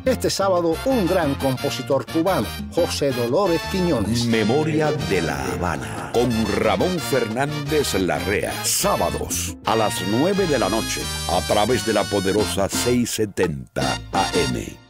Este sábado, un gran compositor cubano, José Dolores Quiñones. Memoria de La Habana, con Ramón Fernández Larrea. Sábados a las 9 de la noche, a través de la poderosa 670 AM.